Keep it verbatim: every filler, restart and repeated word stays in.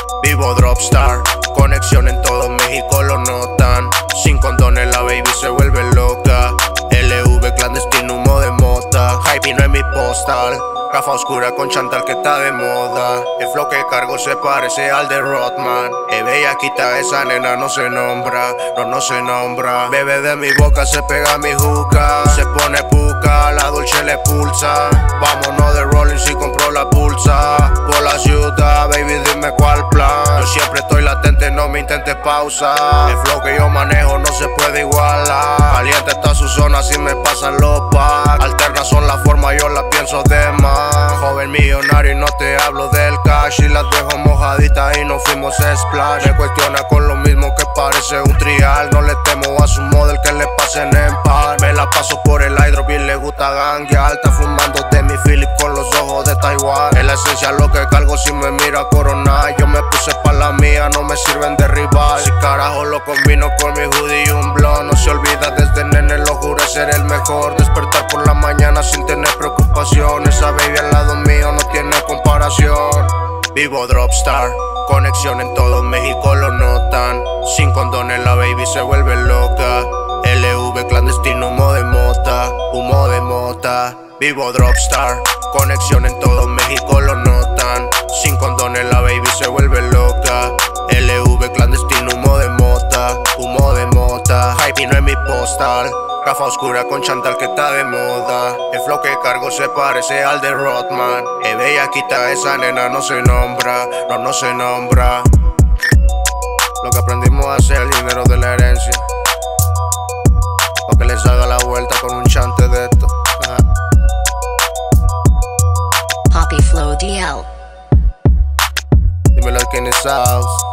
Vivo Dropstar, conexión en todo México lo notan. Sin condones la baby se vuelve loca. L V clandestino, humo de mota. Hype y no es mi postal. Gafa oscura con chantal que está de moda. El flow que cargo se parece al de Rodman. E bellaquita esa nena no se nombra, no, no se nombra. Bebe de mi boca, se pega mi juca. Se pone puca, la dulce le pulsa. Vámonos de rolling si compro la pulsa. Por la ciudad, baby, dime cuál plan. Yo siempre estoy latente, no me intentes pausa. El flow que yo manejo no se puede igualar. Caliente está su zona si me pasan los packs. Alternas son la forma, yo la pienso de más. Joven millonario y no te hablo del cash. Y las dejo mojaditas y no fuimos splash. Me cuestiona con lo mismo que parece un trial. No le temo a su model que le pasen en par. Me la paso por el airdrop y le gusta ganguear. Está fumando de mi Philip con los ojos de Taiwán. En la esencia lo que cargo si me mira coronar. Yo me puse pa' la mía, no me sirven de rival. Si carajo lo combino con mi hoodie y un blond. No se olvida desde nene, lo juré ser el mejor. Despertar por la mañana sin tener preocupaciones. Esa baby al lado mío no tiene comparación. Vivo Dropstar, conexión en todo México lo notan. Sin condones la baby se vuelve loca. L V clandestino, humo de mota, humo de mota. Vivo Dropstar, conexión en todo México lo notan. Sin condones la baby se vuelve loca. L V clandestino, humo de mota, humo de mota. Hype y no es mi postal. Gafa oscura con chantal que está de moda. El flow que cargo se parece al de Rodman. E bellaquita esa nena no se nombra, no, no se nombra. Lo que aprendimos a hacer el dinero de la herencia. Pa' que les haga la vuelta con un chante de esto. Ajá. Poppy Flow D L. Dímelo al Kenny South.